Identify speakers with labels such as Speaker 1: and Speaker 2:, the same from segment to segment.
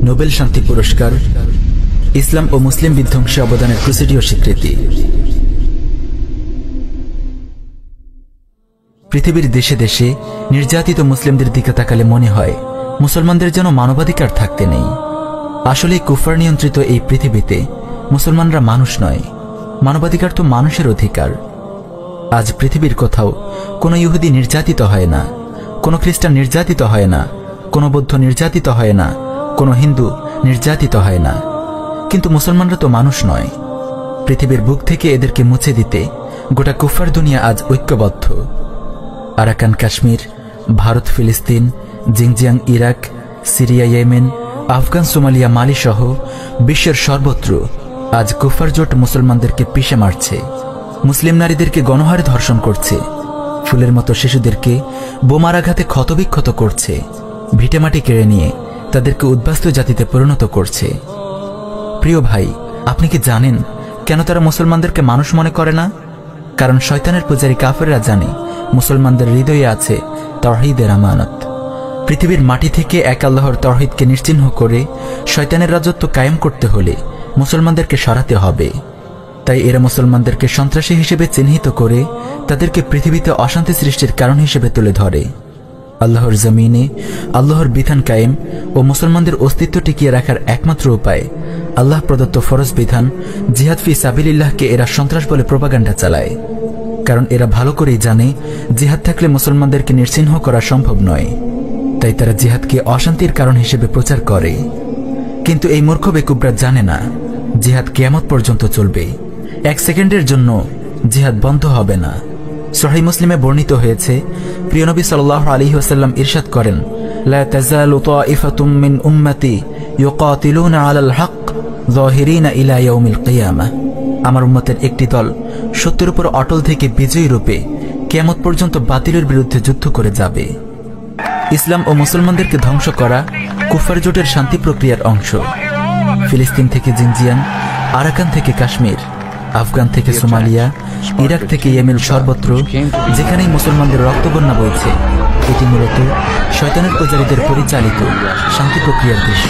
Speaker 1: Nobel শান্তি পুরস্কার ইসলাম ও মুসলিম বিধ্বংসী অবদানের ক্রুসেডীয় স্বীকৃতি। পৃথিবীর দেশে দেশে নির্যাতিত মুসলিমদের দিকে তাকালে মনে হয় মুসলমানদের যেন মানবাধিকার থাকতে নেই। আসলে কুফর নিয়ন্ত্রিত এই পৃথিবীতে মুসলমানরা মানুষ নয়, মানবাধিকার তো মানুষের অধিকার। আজ পৃথিবীর কোথাও কোনো ইহুদি নির্যাতিত হয় না, কোনো খ্রিস্টান নির্যাতিত হয় না, কোনো বৌদ্ধ নির্যাতিত হয় না, কোনো হিন্দু নির্যাতিত হয় না। কিন্তু মুসলমানরা তো মানুষ নয়। পৃথিবীর বুক থেকে এদেরকে মুছে দিতে গোটা কুফার দুনিয়া আজ ঐক্যবদ্ধ। আরাকান কাশ্মীর, ভারত ফিলিস্তিন, Xinjiang Iraq, Syria Yemen, Afghan Somalia Mali সহ বিশ্বের সর্বত্র আজ কুফার জোট মুসলমানদেরকে পিষে মারছে, মুসলিম নারীদেরকে গণহারে ধর্ষণ করছে, ফুলের মতো শিশুদেরকে বোমার আঘাতে ক্ষতবিক্ষত করছে, ভিটেমাটি কেড়ে নিয়ে তাদেরকে উদ্বাস্তু জাতিতে পরিণত করছে। প্রিয় ভাই, আপনি কি জানেন কেন তারা মুসলমানদেরকে মানুষ মনে করে না? কারণ শয়তানের পূজারী কাফেররা জানে মুসলমানদের হৃদয়ে আছে তাওহীদের আমানত। পৃথিবীর মাটি থেকে এক আল্লাহর তাওহীদকে নিশ্চিহ্ন করে শয়তানের রাজত্ব কায়েম করতে হলে মুসলমানদেরকে সরাতে হবে। তাই এরা মুসলমানদেরকে সন্ত্রাসী হিসেবে চিহ্নিত করে তাদেরকে পৃথিবীতে অশান্তি সৃষ্টির কারণ হিসেবে তুলে ধরে। আল্লাহর জমিনে আল্লাহর বিধান কায়েম ও মুসলমানদের অস্তিত্ব টিকিয়ে রাখার একমাত্র উপায় আল্লাহ প্রদত্ত ফরজ বিধান জিহাদ ফি সাবিলিল্লাহকে এরা সন্ত্রাস বলে প্রোপাগান্ডা চালায়। কারণ এরা ভালো করেই জানে জিহাদ থাকলে মুসলমানদেরকে নিশ্চিহ্ন করা সম্ভব নয়। তাই তারা জিহাদকে অশান্তির কারণ হিসেবে প্রচার করে। কিন্তু এই মূর্খ বেকুবরা জানে না জিহাদ কিয়ামত পর্যন্ত চলবে, এক সেকেন্ডের জন্য জিহাদ বন্ধ হবে না। সহিহ মুসলিমে বর্ণিত হয়েছে, প্রিয় নবী সাল্লাল্লাহু আলাইহি ওয়াসাল্লাম ইরশাদ করেন, লা তাযালু তাইফাতুম মিন উম্মতি ইউকাতিলুনা আলাল হক যাহিরিনা ইলা ইয়াউমিল কিয়ামাহ। আমার উম্মতের একটি দল সত্যের উপর অটল থেকে বিজয়ী রূপে কিয়ামত পর্যন্ত বাতিলের বিরুদ্ধে যুদ্ধ করে যাবে। ইসলাম ও মুসলমানদেরকে ধ্বংস করা কুফার জোটের শান্তি প্রক্রিয়ার অংশ। ফিলিস্তিন থেকে জিনজিয়াং, আরাকান থেকে কাশ্মীর, আফগান থেকে সোমালিয়া, ইরাক থেকে ইয়েমেন, সর্বত্র যেখানেই মুসলমানদের রক্তবন্যা বইছে, এটি মূলত শয়তানের পূজারীদের পরিচালিত শান্তি প্রক্রিয়ার দৃশ্য।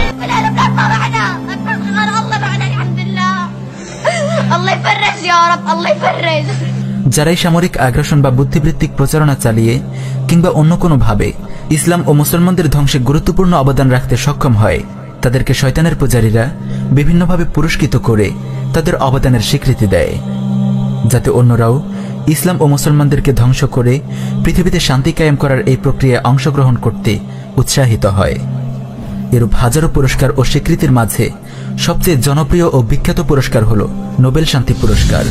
Speaker 1: যারাই সামরিক আগ্রাসন বা বুদ্ধিবৃত্তিক প্রচারণা চালিয়ে কিংবা অন্য কোনো ভাবে ইসলাম ও মুসলমানদের ধ্বংসে গুরুত্বপূর্ণ অবদান রাখতে সক্ষম হয়, তাদেরকে শয়তানের পূজারীরা বিভিন্নভাবে পুরস্কৃত করে তাদের অবদানের স্বীকৃতি দেয়, যাতে অন্যরাও ইসলাম ও মুসলমানদেরকে ধ্বংস করে পৃথিবীতে শান্তি কায়েম করার এই প্রক্রিয়ায় অংশগ্রহণ করতে উৎসাহিত হয়। এরূপ হাজারো পুরস্কার ও স্বীকৃতির মাঝে সবচেয়ে জনপ্রিয় ও বিখ্যাত পুরস্কার হল নোবেল শান্তি পুরস্কার।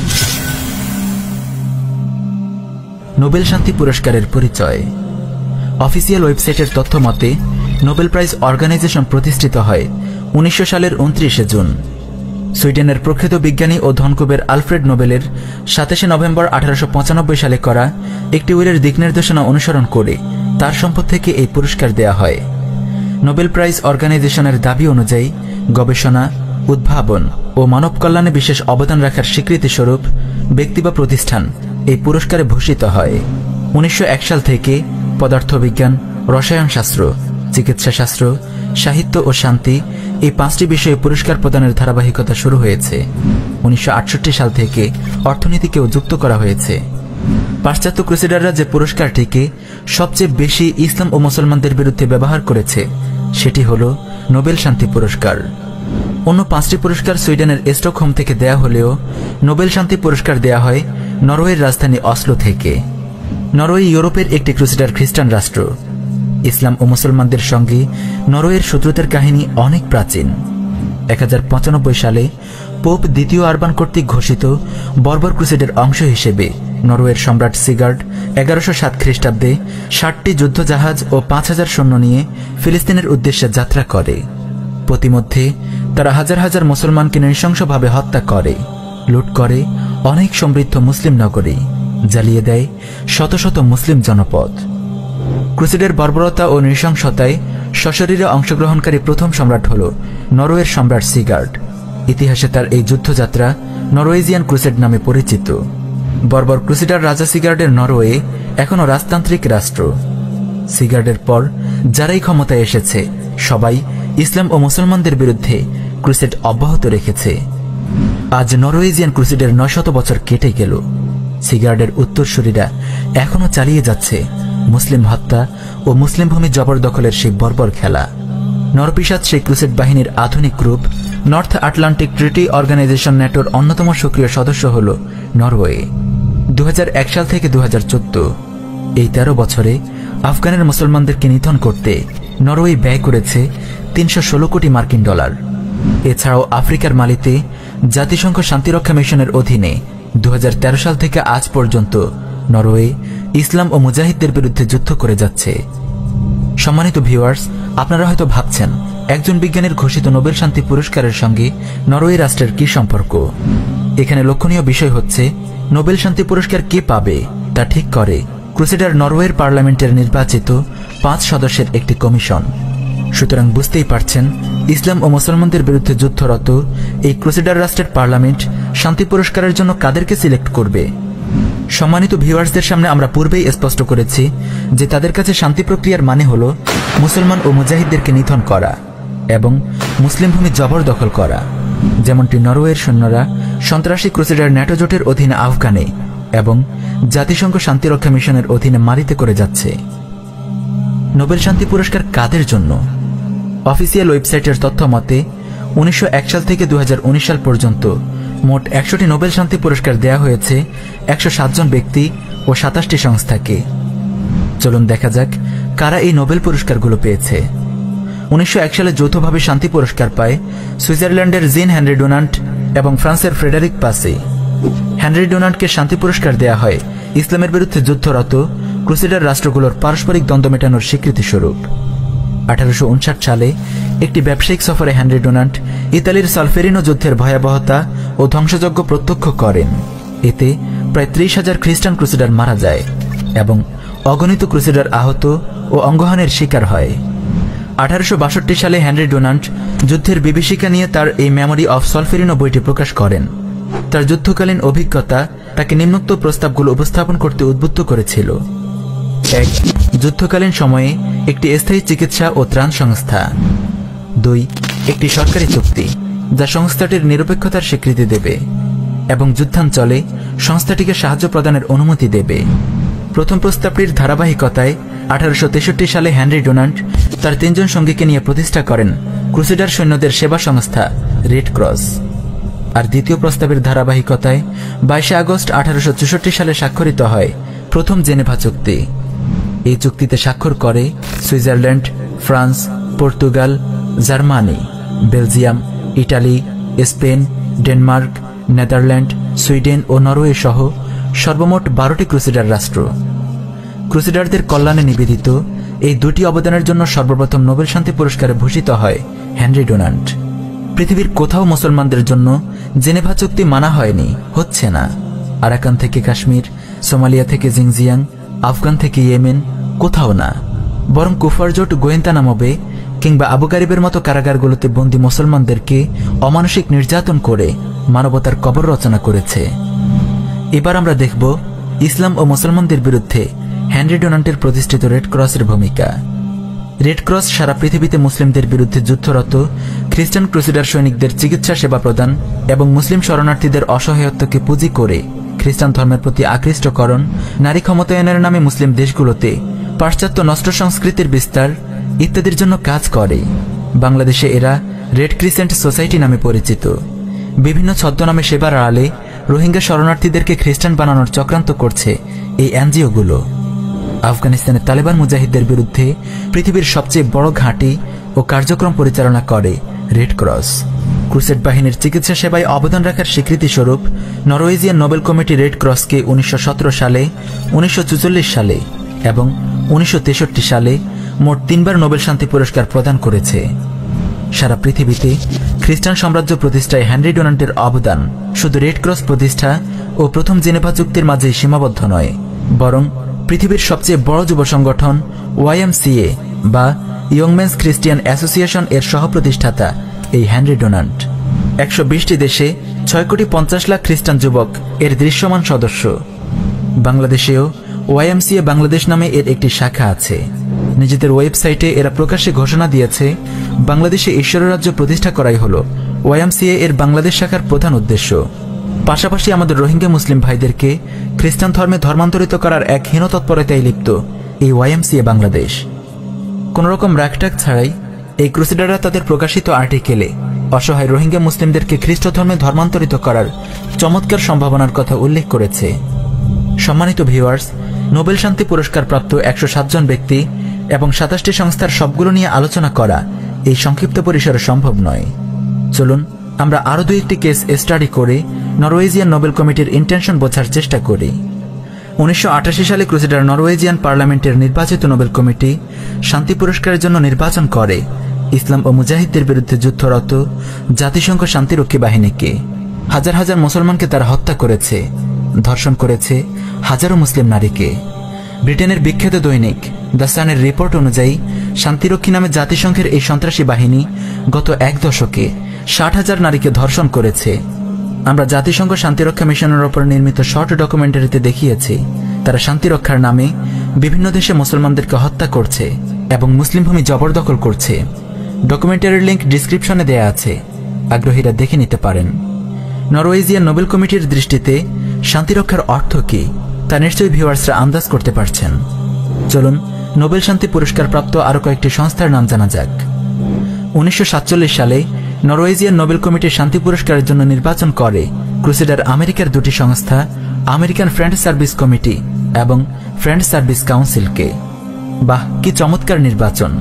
Speaker 1: নোবেল শান্তি পুরস্কারের পরিচয়। অফিসিয়াল ওয়েবসাইটের তথ্য মতে নোবেল প্রাইজ অর্গানাইজেশন প্রতিষ্ঠিত হয় 1900 সালের 29শে জুন। সুইডেনের প্রখ্যাত বিজ্ঞানী ও ধনকুবের আলফ্রেড নোবেলের 27শে নভেম্বর 1895 সালে করা একটি উইলের দিক নির্দেশনা অনুসরণ করে তার সম্পদ থেকে এই পুরস্কার দেয়া হয়। নোবেল প্রাইজ অর্গানাইজেশনের দাবি অনুযায়ী গবেষণা, উদ্ভাবন ও মানব কল্যাণে বিশেষ অবদান রাখার স্বীকৃতি স্বরূপ ব্যক্তি বা প্রতিষ্ঠান এই পুরস্কারে ভূষিত হয়। 1901 সাল থেকে পদার্থবিজ্ঞান, রসায়নশাস্ত্র, চিকিৎসাশাস্ত্র, সাহিত্য ও শান্তি এই 5টি বিষয়ে পুরস্কার প্রদানের ধারাবাহিকতা শুরু হয়েছে। 1968 সাল থেকে অর্থনীতিকেও যুক্ত করা হয়েছে। পাশ্চাত্য ক্রুসেডাররা যে পুরস্কারটিকে সবচেয়ে বেশি ইসলাম ও মুসলমানদের বিরুদ্ধে ব্যবহার করেছে সেটি হল নোবেল শান্তি পুরস্কার। অন্য 5টি পুরস্কার সুইডেনের স্টকহোম থেকে দেয়া হলেও নোবেল শান্তি পুরস্কার দেয়া হয় নরওয়ের রাজধানী অসলো থেকে। নরওয়ে ইউরোপের একটি ক্রুসেডার খ্রিস্টান রাষ্ট্র। ইসলাম ও মুসলমানদের সঙ্গে নরওয়ের শত্রুতার কাহিনী অনেক প্রাচীন। 1095 সালে পোপ দ্বিতীয় আরবান কর্তৃক ঘোষিত বর্বর ক্রুসেডের অংশ হিসেবে নরওয়ের সম্রাট সিগার্ড 1107 খ্রিস্টাব্দে 60টি যুদ্ধজাহাজ ও 5000 সৈন্য নিয়ে ফিলিস্তিনের উদ্দেশ্যে যাত্রা করে। প্রতিমধ্যে তারা হাজার হাজার মুসলমানকে নৃশংসভাবে হত্যা করে, লুট করে অনেক সমৃদ্ধ মুসলিম নগরী, জ্বালিয়ে দেয় শত শত মুসলিম জনপদ। ক্রুসেডের বর্বরতা ও নৃশংসতায় সশরীরে অংশগ্রহণকারী প্রথম সম্রাট হল নরওয়ের সম্রাট সিগার্ড। ইতিহাসে তার এই যুদ্ধযাত্রা নরওয়েজিয়ান ক্রুসেড নামে পরিচিত। বর্বর ক্রুসেডার রাজা সিগার্ডের নরওয়ে এখনও রাজতান্ত্রিক রাষ্ট্র। সিগার্ডের পর যারাই ক্ষমতায় এসেছে সবাই ইসলাম ও মুসলমানদের বিরুদ্ধে ক্রুসেড অব্যাহত রেখেছে। আজ নরওয়েজিয়ান ক্রুসেডের 900 বছর কেটে গেল। সিগার্ডের উত্তরসূরিরা এখনো চালিয়ে যাচ্ছে মুসলিম হত্যা ও মুসলিম ভূমি জবরদখলের সেই বর্বর খেলা। নরপিশাচ সেই ক্রুসেড বাহিনীর আধুনিক রূপ। নর্থ আটলান্টিক ট্রিটি অর্গানাইজেশন ন্যাটোর অন্যতম সক্রিয় সদস্য হল নরওয়ে। 2001 সাল থেকে 2014 এই 13 বছরে আফগানের মুসলমানদেরকে নিধন করতে নরওয়ে ব্যয় করেছে 316 কোটি মার্কিন ডলার। এছাড়াও আফ্রিকার মালিতে জাতিসংঘ শান্তিরক্ষা মিশনের অধীনে 2013 সাল থেকে আজ পর্যন্ত নরওয়ে ইসলাম ও মুজাহিদদের বিরুদ্ধে যুদ্ধ করে যাচ্ছে। সম্মানিত ভিউয়ার্স, আপনারা হয়তো ভাবছেন একজন বিজ্ঞানীর ঘোষিত নোবেল শান্তি পুরস্কারের সঙ্গে নরওয়ে রাষ্ট্রের কি সম্পর্ক। এখানে লক্ষণীয় বিষয় হচ্ছে নোবেল শান্তি পুরস্কার কে পাবে তা ঠিক করে ক্রুসেডার নরওয়ের পার্লামেন্টের নির্বাচিত 5 সদস্যের একটি কমিশন। সুতরাং বুঝতেই পারছেন ইসলাম ও মুসলমানদের বিরুদ্ধে যুদ্ধরত এই ক্রুসেডার রাষ্ট্রের পার্লামেন্ট শান্তি পুরস্কারের জন্য কাদেরকে সিলেক্ট করবে। সম্মানিত ভিউয়ার্সদের সামনে আমরা পূর্বেই স্পষ্ট করেছি যে তাদের কাছে শান্তি প্রক্রিয়ার মানে হল মুসলমান ও মুজাহিদদেরকে নিধন করা এবং মুসলিম ভূমি জবরদখল করা, যেমনটি নরওয়ের সৈন্যরা সন্ত্রাসী ক্রুসেডার ন্যাটো জোটের অধীনে আফগানে এবং জাতিসংঘ শান্তিরক্ষা মিশনের অধীনে মালিতে করে যাচ্ছে। নোবেল শান্তি পুরস্কার কাদের জন্য? অফিসিয়াল ওয়েবসাইটের তথ্য মতে 1901 সাল থেকে 2019 সাল পর্যন্ত মোট 100টি নোবেল শান্তি পুরস্কার দেয়া হয়েছে 107 জন ব্যক্তি ও 27টি সংস্থাকে। চলুন দেখা যাক কারা এই নোবেল পুরস্কারগুলো পেয়েছে। 1901 সালে যৌথভাবে শান্তি পুরস্কার পায় সুইজারল্যান্ডের জিন হেনরি ডুনান্ট এবং ফ্রান্সের ফ্রেডেরিক পাসি। হেনরি ডুনান্টকে শান্তি পুরস্কার দেয়া হয় ইসলামের বিরুদ্ধে যুদ্ধরত ক্রুসেডার রাষ্ট্রগুলোর পারস্পরিক দ্বন্দ্ব মেটানোর স্বীকৃতি স্বরূপ। 1859 সালে একটি ব্যবসায়িক সফরে হেনরি ডুনান্ট ইতালির সলফেরিনো যুদ্ধের ভয়াবহতা ও ধ্বংসযজ্ঞ প্রত্যক্ষ করেন। এতে প্রায় 30,000 খ্রিস্টান ক্রুসেডার মারা যায় এবং অগণিত ক্রুসেডার আহত ও অঙ্গহানির শিকার হয়। 1862 সালে হেনরি ডুনান্ট যুদ্ধের বিভীষিকা নিয়ে তার এই মেমোরি অফ সলফেরিনো বইটি প্রকাশ করেন। তার যুদ্ধকালীন অভিজ্ঞতা তাকে নিম্নোক্ত প্রস্তাবগুলো উপস্থাপন করতে উদ্বুদ্ধ করেছিল। 1. যুদ্ধকালীন সময়ে একটি স্থায়ী চিকিৎসা ও ত্রাণ সংস্থা। 2. একটি সরকারি চুক্তি যা সংস্থাটির নিরপেক্ষতার স্বীকৃতি দেবে এবং যুদ্ধাঞ্চলে সংস্থাটিকে সাহায্য প্রদানের অনুমতি দেবে। প্রথম প্রস্তাবটির ধারাবাহিকতায় 1863 সালে হেনরি ডুনান্ট তার 3 জন সঙ্গীকে নিয়ে প্রতিষ্ঠা করেন ক্রুসেডার সৈন্যদের সেবা সংস্থা রেড ক্রস। আর দ্বিতীয় প্রস্তাবের ধারাবাহিকতায় 22 আগস্ট 1864 সালে স্বাক্ষরিত হয় প্রথম জেনেভা চুক্তি। এই চুক্তিতে স্বাক্ষর করে Switzerland, France, Portugal, Germany, Belgium, Italy, Spain, Denmark, Netherland, Sweden ও নরওয়ে সহ সর্বমোট 12টি ক্রুসেডার রাষ্ট্র। ক্রুসেডারদের কল্যাণে নিবেদিত এই 2টি অবদানের জন্য সর্বপ্রথম নোবেল শান্তি পুরস্কারে ভূষিত হয় হেনরি ডুনান্ট। পৃথিবীর কোথাও মুসলমানদের জন্য জেনেভা চুক্তি মানা হয়নি, হচ্ছে না। আরাকান থেকে কাশ্মীর, সোমালিয়া থেকে জিংজিয়াং, আফগান থেকে ইয়েমেন, কোথাও না। বরং কুফার জোট গোয়েন্তানামবে কিংবা আবু গারিবের মতো কারাগারগুলোতে বন্দী মুসলমানদেরকে অমানসিক নির্যাতন করে মানবতার কবর রচনা করেছে। এবার আমরা দেখব ইসলাম ও মুসলমানদের বিরুদ্ধে হেনরি ডুনান্টের প্রতিষ্ঠিত রেড ক্রসের ভূমিকা। রেড ক্রস সারা পৃথিবীতে মুসলিমদের বিরুদ্ধে যুদ্ধরত খ্রিস্টান ক্রুসেডার সৈনিকদের চিকিৎসা সেবা প্রদান এবং মুসলিম শরণার্থীদের অসহায়ত্বকে পুঁজি করে খ্রিস্টান ধর্মের প্রতি আকৃষ্টকরণ, নারী ক্ষমতায়নের নামে মুসলিম দেশগুলোতে পাশ্চাত্য নষ্ট সংস্কৃতির বিস্তার ইত্যাদির জন্য কাজ করে। বাংলাদেশে এরা রেড ক্রিসেন্ট সোসাইটি নামে পরিচিত। বিভিন্ন ছদ্মনামে সেবার আড়ালে রোহিঙ্গা শরণার্থীদেরকে খ্রিস্টান বানানোর চক্রান্ত করছে এই এনজিওগুলো। আফগানিস্তানে তালেবান মুজাহিদদের বিরুদ্ধে পৃথিবীর সবচেয়ে বড় ঘাঁটি ও কার্যক্রম পরিচালনা করে রেড ক্রস। ক্রুসেড বাহিনীর চিকিৎসা সেবায় অবদান রাখার স্বীকৃতি স্বরূপ নরওয়েজিয়ান নোবেল কমিটি রেড ক্রসকে 1917 সালে, 1944 সালে এবং 1963 সালে মোট 3 বার নোবেল শান্তি পুরস্কার প্রদান করেছে। সারা পৃথিবীতে খ্রিস্টান সাম্রাজ্য প্রতিষ্ঠায় হেনরি ডুনান্টের অবদান শুধু রেড ক্রস প্রতিষ্ঠা ও প্রথম জেনেভা চুক্তির মাঝেই সীমাবদ্ধ নয়, বরং পৃথিবীর সবচেয়ে বড় যুব সংগঠন YMCA বা ইয়ং মেন্স খ্রিস্টিয়ান অ্যাসোসিয়েশন এর সহপ্রতিষ্ঠাতা এই হেনরি ডুনান্ট। 120টি দেশে 6,50,00,000 খ্রিস্টান যুবক এর দৃশ্যমান সদস্য। বাংলাদেশেও YMCA বাংলাদেশ নামে এর একটি শাখা আছে। নিজেদের ওয়েবসাইটে এরা প্রকাশ্যে ঘোষণা দিয়েছে বাংলাদেশে ঈশ্বর রাজ্য প্রতিষ্ঠা করাই হল ওয়াইএমসিএ এর বাংলাদেশ শাখার প্রধান উদ্দেশ্য। পাশাপাশি আমাদের রোহিঙ্গা মুসলিম ভাইদেরকে খ্রিস্টান ধর্মে ধর্মান্তরিত করার এক হীন তৎপরতায় লিপ্ত এই ওয়াইএমসিএ বাংলাদেশ। কোনোরকম রাগটাগ ছাড়াই এই ক্রুসেডাররা তাদের প্রকাশিত আর্টিকেলে অসহায় রোহিঙ্গা মুসলিমদেরকে খ্রিস্ট ধর্মে ধর্মান্তরিত করার চমৎকার সম্ভাবনার কথা উল্লেখ করেছে। সম্মানিত ভিউয়ার্স, নোবেল শান্তি পুরস্কার প্রাপ্ত 107 জন ব্যক্তি এবং 27টি সংস্থার সবগুলো নিয়ে আলোচনা করা এই সংক্ষিপ্ত পরিসরে সম্ভব নয়। চলুন আমরা আরও 2-1টি কেস স্টাডি করে নরওয়েজিয়ান নোবেল কমিটির ইন্টেনশন বোঝার চেষ্টা করি। 1988 সালে ক্রুসেডার নরওয়েজিয়ান পার্লামেন্টের নির্বাচিত নোবেল কমিটি শান্তি পুরস্কারের জন্য নির্বাচন করে ইসলাম ও মুজাহিদদের বিরুদ্ধে যুদ্ধরত জাতিসংঘ শান্তিরক্ষী বাহিনীকে। হাজার হাজার মুসলমানকে তারা হত্যা করেছে, ধর্ষণ করেছে হাজারো মুসলিম নারীকে। ব্রিটেনের বিখ্যাত দৈনিক দ্য সানের রিপোর্ট অনুযায়ী শান্তিরক্ষী নামে জাতিসংঘের এই সন্ত্রাসী বাহিনী গত 1 দশকে 60,000 নারীকে ধর্ষণ করেছে। আমরা জাতিসংঘ শান্তিরক্ষা মিশনের ওপর নির্মিত শর্ট ডকুমেন্টারিতে দেখিয়েছি তারা শান্তিরক্ষার নামে বিভিন্ন দেশে মুসলমানদেরকে হত্যা করছে এবং মুসলিম ভূমি জবরদখল করছে। ডকুমেন্টারির লিঙ্ক ডিসক্রিপশনে দেয়া আছে, আগ্রহীরা দেখে নিতে পারেন। নরওয়েজিয়ান নোবেল কমিটির দৃষ্টিতে শান্তিরক্ষার অর্থ কি তা নিশ্চয়ই ভিউয়ার্সরা আন্দাজ করতে পারছেন। চলুন নোবেল শান্তি পুরস্কার প্রাপ্ত আরও কয়েকটি সংস্থার নাম জানা যাক। 1947 সালে নরওয়েজিয়ান নোবেল কমিটি শান্তি পুরস্কারের জন্য নির্বাচন করে ক্রুসেডার আমেরিকার 2টি সংস্থা আমেরিকান ফ্রেন্ড সার্ভিস কমিটি এবং ফ্রেন্ড সার্ভিস কাউন্সিলকে। বাহ, কি চমৎকার নির্বাচন!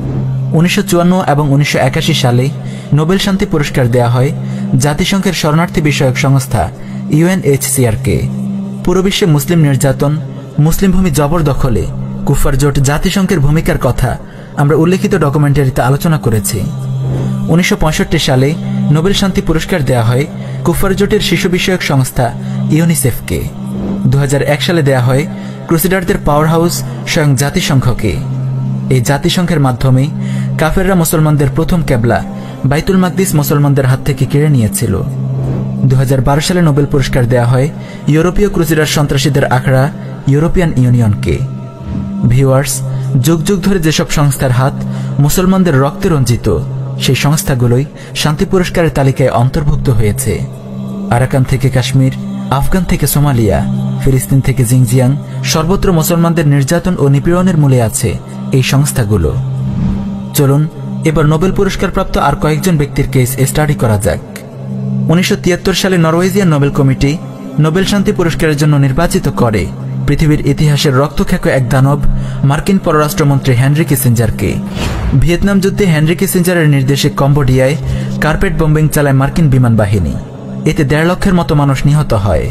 Speaker 1: 1954 এবং 1981 সালে নোবেল শান্তি পুরস্কার দেয়া হয় জাতিসংঘের শরণার্থী বিষয়ক সংস্থা ইউএনএইচসিআরকে। পুরো বিশ্বে মুসলিম নির্যাতন, মুসলিম ভূমি জবরদখলে কুফার জোট জাতিসংঘের ভূমিকার কথা আমরা উল্লেখিত ডকুমেন্টারিতে আলোচনা করেছি। 1965 সালে নোবেল শান্তি পুরস্কার দেয়া হয় কুফার জোটের শিশু বিষয়ক সংস্থা ইউনিসেফকে। 2001 সালে দেয়া হয় ক্রুসেডারদের পাওয়ার হাউস স্বয়ং জাতিসংঘকে। এই জাতিসংঘের মাধ্যমে কাফেররা মুসলমানদের প্রথম কেবলা বাইতুল মাকদিস মুসলমানদের হাত থেকে কেড়ে নিয়েছিল। 2012 সালে নোবেল পুরস্কার দেয়া হয় ইউরোপীয় ক্রুসেডার সন্ত্রাসীদের আখড়া ইউরোপিয়ান ইউনিয়নকে। ভিউয়ার্স, যুগ যুগ ধরে যেসব সংস্থার হাত মুসলমানদের রক্তে রঞ্জিত সেই সংস্থাগুলোই শান্তি পুরস্কারের তালিকায় অন্তর্ভুক্ত হয়েছে। আরাকান থেকে কাশ্মীর, আফগান থেকে সোমালিয়া, ফিলিস্তিন থেকে জিংজিয়াং, সর্বত্র মুসলমানদের নির্যাতন ও নিপীড়নের মূলে আছে এই সংস্থাগুলো। চলুন এবার নোবেল পুরস্কার প্রাপ্ত আর কয়েকজন ব্যক্তির কেস স্টাডি করা যাক। 1973 সালে নরওয়েজিয়ান নোবেল কমিটি নোবেল শান্তি পুরস্কারের জন্য নির্বাচিত করে পৃথিবীর ইতিহাসের রক্তখ্যাত এক দানব মার্কিন পররাষ্ট্রমন্ত্রী হেনরি কিসিঞ্জারকে। ভিয়েতনাম যুদ্ধে হেনরি কিসিঞ্জারের নির্দেশে কম্বোডিয়ায় কার্পেট বোম্বিং চালায় মার্কিন বিমান বাহিনী। এতে 1.5 লক্ষের মতো মানুষ নিহত হয়।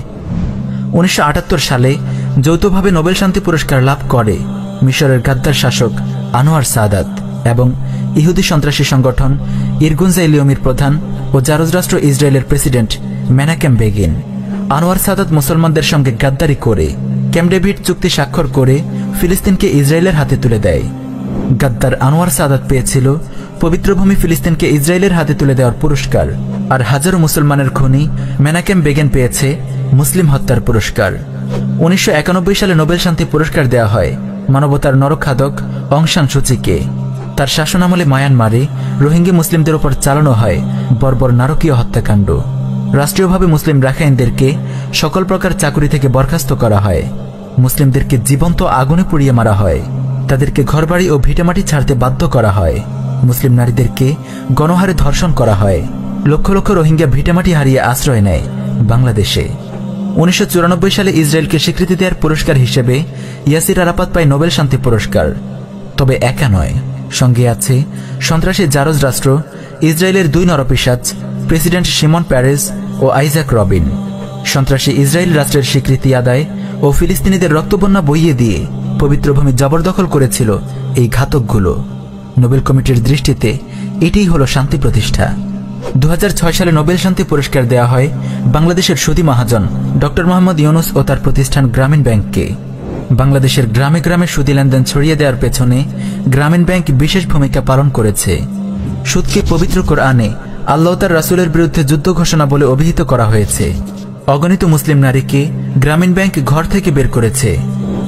Speaker 1: 1978 সালে যৌথভাবে নোবেল শান্তি পুরস্কার লাভ করে মিশরের গাদ্দার শাসক আনোয়ার সাদাত এবং ইহুদি সন্ত্রাসী সংগঠন ইরগুনজাইলিয়মির প্রধান ও জারজ রাষ্ট্র ইসরায়েলের president Menachem Begin. Anwar Sadat মুসলমানদের সঙ্গে গাদ্দারি করে ক্যাম্প ডেভিড চুক্তি স্বাক্ষর করে ফিলিস্তিনকে ইসরায়েলের হাতে তুলে দেয়। গাদ্দার আনোয়ার সাদাত পেয়েছিল পবিত্র ভূমি ফিলিস্তিনকে ইসরায়েলের হাতে তুলে দেওয়ার পুরস্কার, আর হাজারো মুসলমানের খুনি মেনাকেম বেগেন পেয়েছে মুসলিম হত্যার পুরস্কার। 1991 সালে নোবেল শান্তি পুরস্কার দেওয়া হয় মানবতার নরখাদক অং সান সুচিকে। তার শাসনামলে মায়ানমারে রোহিঙ্গা মুসলিমদের উপর চালানো হয় বর্বর নারকীয় হত্যাকাণ্ড। রাষ্ট্রীয়ভাবে মুসলিম রাখাইনদেরকে সকল প্রকার চাকুরি থেকে বরখাস্ত করা হয়। মুসলিমদেরকে জীবন্ত আগুনে পুড়িয়ে মারা হয়। তাদেরকে ঘরবাড়ি ও ভিটেমাটি ছাড়তে বাধ্য করা হয়। মুসলিম নারীদেরকে গণহারে ধর্ষণ করা হয়। লক্ষ লক্ষ রোহিঙ্গা ভিটেমাটি হারিয়ে আশ্রয় নেয় বাংলাদেশে। 1994 সালে ইসরায়েলকে স্বীকৃতি দেওয়ার পুরস্কার হিসেবে ইয়াসির আরাফাত পায় নোবেল শান্তি পুরস্কার। তবে একা নয়, সঙ্গে আছে সন্ত্রাসী জারজ রাষ্ট্র ইসরায়েলের 2 নরপিশাচ প্রেসিডেন্ট শিমন পেরেজ ও আইজাক রবিন। সন্ত্রাসী ইসরায়েল রাষ্ট্রের স্বীকৃতি আদায় ও ফিলিস্তিনিদের রক্তবন্যা বইয়ে দিয়ে পবিত্র ভূমি জবরদখল করেছিল এই ঘাতকগুলো। নোবেল কমিটির দৃষ্টিতে এটিই হলো শান্তি প্রতিষ্ঠা। 2006 সালে নোবেল শান্তি পুরস্কার দেওয়া হয় বাংলাদেশের সুদী মহাজন ডক্টর মোহাম্মদ ইউনুস ও তার প্রতিষ্ঠান গ্রামীণ ব্যাংককে। বাংলাদেশের গ্রামে গ্রামে সুদী লেনদেন ছড়িয়ে দেওয়ার পেছনে গ্রামীণ ব্যাংক বিশেষ ভূমিকা পালন করেছে। সুদকে পবিত্র কোরআনে আল্লাহ তার রাসূলের বিরুদ্ধে যুদ্ধ ঘোষণা বলে অভিহিত করা হয়েছে। অগণিত মুসলিম নারীকে গ্রামীণ ব্যাংক ঘর থেকে বের করেছে।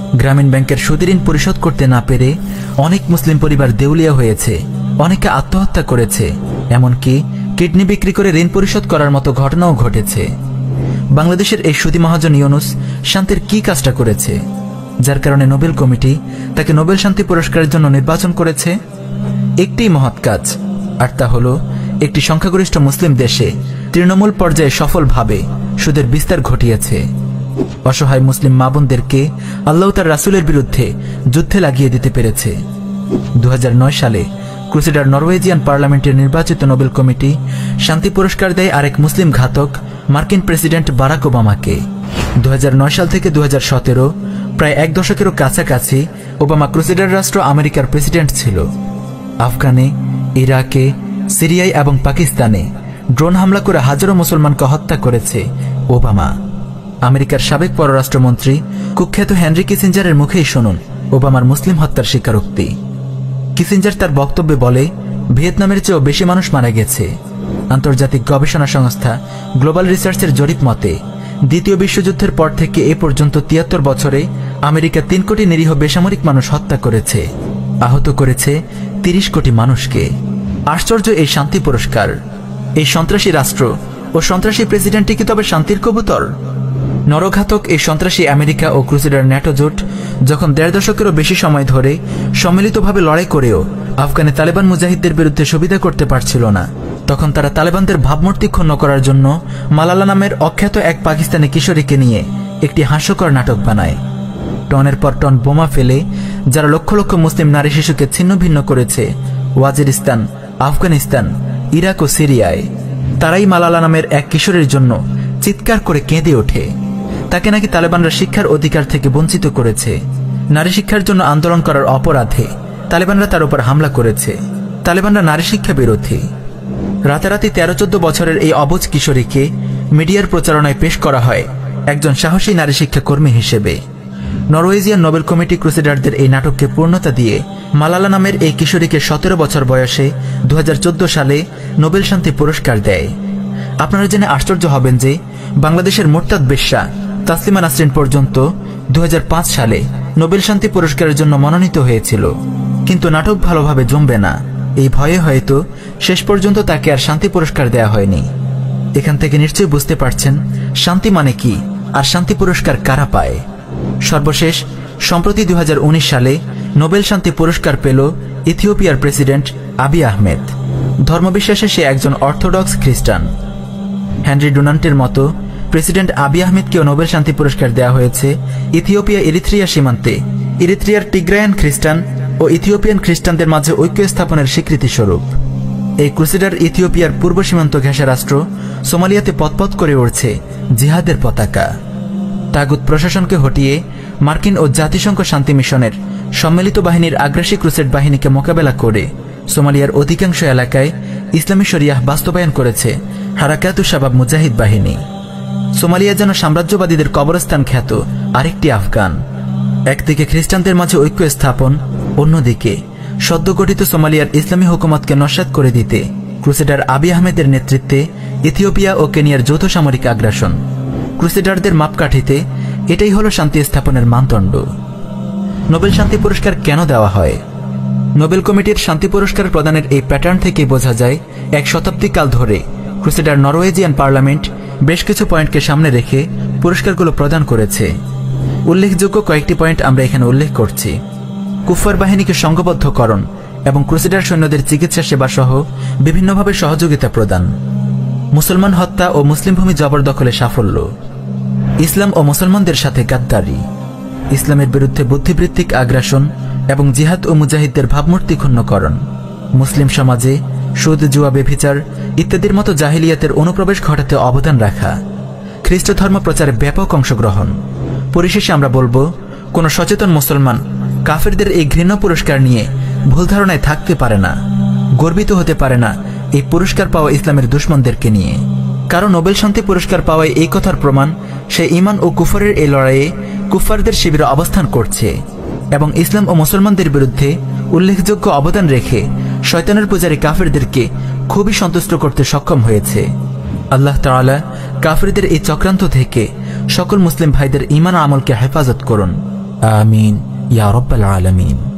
Speaker 1: গ্রামীণ ব্যাংকের সুদের ঋণ পরিশোধ করতে না পেরে অনেক মুসলিম পরিবার দেউলিয়া হয়েছে, অনেকে আত্মহত্যা করেছে, এমনকি কিডনি বিক্রি করে ঋণ পরিশোধ করার মতো ঘটনাও ঘটেছে। বাংলাদেশের এই সুদী মহাজন ইউনূস শান্তির কি কাজটা করেছে, যার কারণে নোবেল কমিটি তাকে নোবেল শান্তি পুরস্কারের জন্য নির্বাচন করেছে? একটি মহৎ কাজ, আর তা হল একটি সংখ্যাগরিষ্ঠ মুসলিম দেশে তৃণমূল পর্যায়ে সফলভাবে সুদের বিস্তার ঘটিয়েছে। অসহায় মুসলিম মা বোনদেরকে আল্লাহ তার রাসূলের বিরুদ্ধে যুদ্ধে লাগিয়ে দিতে পেরেছে। 2009 সালে ক্রুসেডার নরওয়েজিয়ান পার্লামেন্টের নির্বাচিত নোবেল কমিটি শান্তি পুরস্কার দেয় আরেক মুসলিম ঘাতক মার্কিন প্রেসিডেন্ট বারাক ওবামাকে। 2009 সাল থেকে 2017, প্রায় এক দশকেরও কাছাকাছি ওবামা ক্রুসেডার রাষ্ট্র আমেরিকার প্রেসিডেন্ট ছিল। আফগানে, ইরাকে, সিরিয়ায় এবং পাকিস্তানে ড্রোন হামলা করে হাজারো মুসলমানকে হত্যা করেছে ওবামা। আমেরিকার সাবেক পররাষ্ট্রমন্ত্রী কুখ্যাত হেনরি কিসিঞ্জারের মুখেই শুনুন ওবামার মুসলিম হত্যার স্বীকারোক্তি। কিসিঞ্জার তার বক্তব্যে বলে, ভিয়েতনামের চেয়েও বেশি মানুষ মারা গেছে। আন্তর্জাতিক গবেষণা সংস্থা গ্লোবাল রিসার্চের জরিপ মতে দ্বিতীয় বিশ্বযুদ্ধের পর থেকে এ পর্যন্ত 73 বছরে আমেরিকা 3 কোটি নিরীহ বেসামরিক মানুষ হত্যা করেছে, আহত করেছে 30 কোটি মানুষকে। আশ্চর্য এই শান্তি পুরস্কার! এই সন্ত্রাসী রাষ্ট্র ও সন্ত্রাসী প্রেসিডেন্টই কি তবে শান্তির কবুতর? নরঘাতক এই সন্ত্রাসী আমেরিকা ও ক্রুসেডার ন্যাটো জোট যখন 1.5 দশকেরও বেশি সময় ধরে সম্মিলিতভাবে লড়াই করেও আফগানে তালেবান মুজাহিদদের বিরুদ্ধে সুবিধা করতে পারছিল না, তখন তারা তালেবানদের ভাবমূর্তি ক্ষুণ্ণ করার জন্য মালালা নামের অখ্যাত এক পাকিস্তানি কিশোরীকে নিয়ে একটি হাস্যকর নাটক বানায়। টনের পর টন বোমা ফেলে যারা লক্ষ লক্ষ মুসলিম নারী শিশুকে ছিন্ন ভিন্ন করেছে ওয়াজিরিস্তান, আফগানিস্তান, ইরাক ও সিরিয়ায়, তারাই মালালা নামের এক কিশোরীর জন্য চিৎকার করে কেঁদে ওঠে। তাকে নাকি তালেবানরা শিক্ষার অধিকার থেকে বঞ্চিত করেছে। নারী শিক্ষার জন্য আন্দোলন করার অপরাধে তালেবানরা তার উপর হামলা করেছে। তালেবানরা নারী শিক্ষা বিরোধী। রাতারাতি 13-14 বছরের এই অবুঝ কিশোরীকে মিডিয়ার প্রচারণায় পেশ করা হয় একজন সাহসী নারী শিক্ষা কর্মী হিসেবে। নরওয়েজিয়ান নোবেল কমিটি ক্রুসেডারদের এই নাটককে পূর্ণতা দিয়ে মালালা নামের এই কিশোরীকে 17 বছর বয়সে 2014 সালে নোবেল শান্তি পুরস্কার দেয়। আপনারা জেনে আশ্চর্য হবেন যে বাংলাদেশের মোরতাদ বেশ্যা তাসলিমা নাসরিন পর্যন্ত 2005 সালে নোবেল শান্তি পুরস্কারের জন্য মনোনীত হয়েছিল, কিন্তু নাটক ভালোভাবে জমবে না এই ভয়ে হয়তো শেষ পর্যন্ত তাকে আর শান্তি পুরস্কার দেয়া হয়নি। এখান থেকে নিশ্চয়ই বুঝতে পারছেন শান্তি মানে কি আর শান্তি পুরস্কার কারা পায়। সর্বশেষ সম্প্রতি 2019 সালে নোবেল শান্তি পুরস্কার পেল ইথিওপিয়ার প্রেসিডেন্ট আবিই আহমেদ। ধর্মবিশ্বাসে সে একজন অর্থোডক্স খ্রিস্টান। হেনরি ডুনান্টের মতো প্রেসিডেন্ট আবিই আহমেদকেও নোবেল শান্তি পুরস্কার দেওয়া হয়েছে ইথিওপিয়া এরিত্রিয়া সীমান্তে ইরিত্রিয়ার টিগ্রায়ান খ্রিস্টান ও ইথিওপিয়ান খ্রিস্টানদের মাঝে ঐক্য স্থাপনের স্বীকৃতি স্বরূপ। এই ক্রুসেডার ইথিওপিয়ার পূর্ব সীমান্ত ঘেঁষা রাষ্ট্র সোমালিয়াতে পথপথ করে উঠছে জিহাদের পতাকা। তাগুত প্রশাসনকে হটিয়ে মার্কিন ও জাতিসংঘ শান্তি মিশনের সম্মিলিত বাহিনীর আগ্রাসী ক্রুসেড বাহিনীকে মোকাবেলা করে সোমালিয়ার অধিকাংশ এলাকায় ইসলামী শরিয়াহ বাস্তবায়ন করেছে হারাকাতুশ শাবাব মুজাহিদ বাহিনী। সোমালিয়া যেন সাম্রাজ্যবাদীদের কবরস্থান খ্যাত আরেকটি আফগান। একদিকে খ্রিস্টানদের মাঝে ঐক্য স্থাপন, অন্যদিকে সদ্য গঠিত সোমালিয়ার ইসলামী হুকুমতকে নস্যাৎ করে দিতে ক্রুসেডার আবিই আহমেদের নেতৃত্বে ইথিওপিয়া ও কেনিয়ার যৌথ সামরিক আগ্রাসন। ক্রুসেডারদের মাপকাঠিতে এটাই হলো শান্তি স্থাপনের মানদণ্ড। নোবেল শান্তি পুরস্কার কেন দেওয়া হয়? নোবেল কমিটির শান্তি পুরস্কার প্রদানের এই প্যাটার্ন থেকে বোঝা যায় 1 শতাব্দী কাল ধরে ক্রুসেডার নরওয়েজিয়ান পার্লামেন্ট বেশ কিছু পয়েন্টকে সামনে রেখে পুরস্কারগুলো প্রদান করেছে। উল্লেখযোগ্য কয়েকটি পয়েন্ট আমরা এখানে উল্লেখ করছি। কুফফার বাহিনীকে সংঘবদ্ধকরণ এবং ক্রুসেডার সৈন্যদের চিকিৎসা সেবা সহ বিভিন্নভাবে সহযোগিতা প্রদান, মুসলমান হত্যা ও মুসলিম ভূমি জবরদখলে সাফল্য, ইসলাম ও মুসলমানদের সাথে গাদ্দারি, ইসলামের বিরুদ্ধে বুদ্ধিবৃত্তিক আগ্রাসন এবং জিহাদ ও মুজাহিদদের ভাবমূর্তি ক্ষুণ্ণকরণ, মুসলিম সমাজে সুদ, জুয়া, ব্যভিচার ইত্যাদির মতো জাহিলিয়াতের অনুপ্রবেশ ঘটাতে অবদান রাখা, খ্রিস্ট ধর্ম প্রচারে ব্যাপক অংশগ্রহণ। পরিশেষে আমরা বলবো, কোন সচেতন মুসলমান কাফেরদের এই ঘৃণ্য পুরস্কার নিয়ে ভুল ধারণায় থাকতে পারে না, গর্বিত হতে পারে না এই পুরস্কার পাওয়া ইসলামের দুশমনদেরকে নিয়ে। কারণ নোবেল শান্তি পুরস্কার পাওয়ায় এই কথার প্রমাণ সে ঈমান ও কুফরের এই লড়াইয়ে কুফফারদের শিবিরে অবস্থান করছে এবং ইসলাম ও মুসলমানদের বিরুদ্ধে উল্লেখযোগ্য অবদান রেখে শয়তানের পূজারী কাফেরদেরকে খুবই সন্তুষ্ট করতে সক্ষম হয়েছে। আল্লাহ তাআলা কাফেরদের এই চক্রান্ত থেকে সকল মুসলিম ভাইদের ঈমান ও আমলকে হেফাজত করুন। আমিন ইয়া রাব্বাল আলামিন।